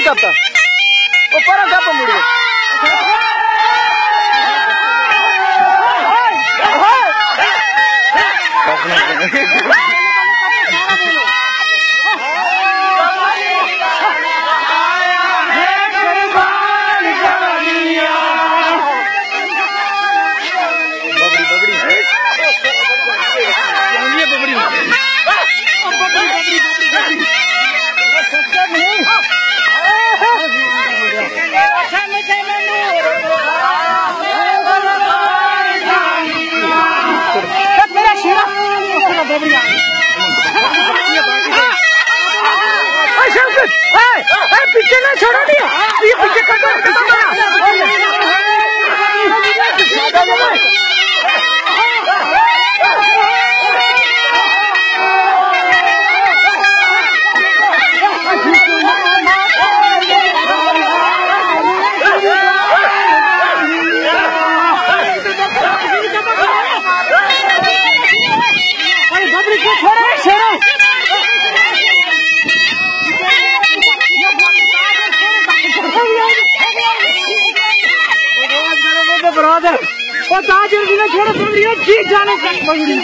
जाता वो पर क्या मुड़े पीछे ना छोड़ो दिया ये पीछे ब्रदर वो ताजर भी ना छोड़ो तुम रियो जी जाने का मंगड़ी